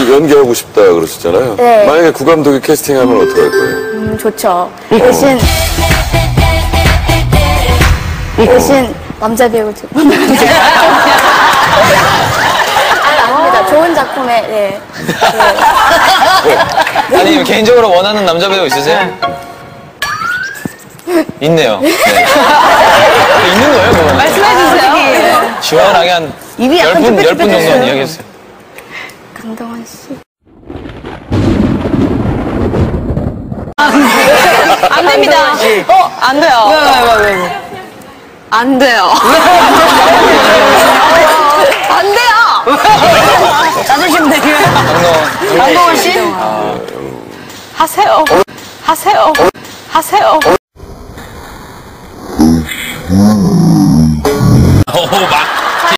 연기하고 싶다 그러셨잖아요. 네. 만약에 구감독이 캐스팅하면 어떻게 할 거예요? 좋죠. 대신 남자 배우 좀. 아닙니다. 좋은 작품에, 네. 아니, 개인적으로 원하는 남자 배우 있으세요? 있네요. 네. 있는 거예요, 그거는? 말씀해주세요. 시원하게 한 10분 정도는 이야기해주세요. 강동원 씨. 안 됩니다. 안 돼요. 왜? 안 돼요. 안 돼요. 자존심 되게. 강동원 씨? 하세요. 막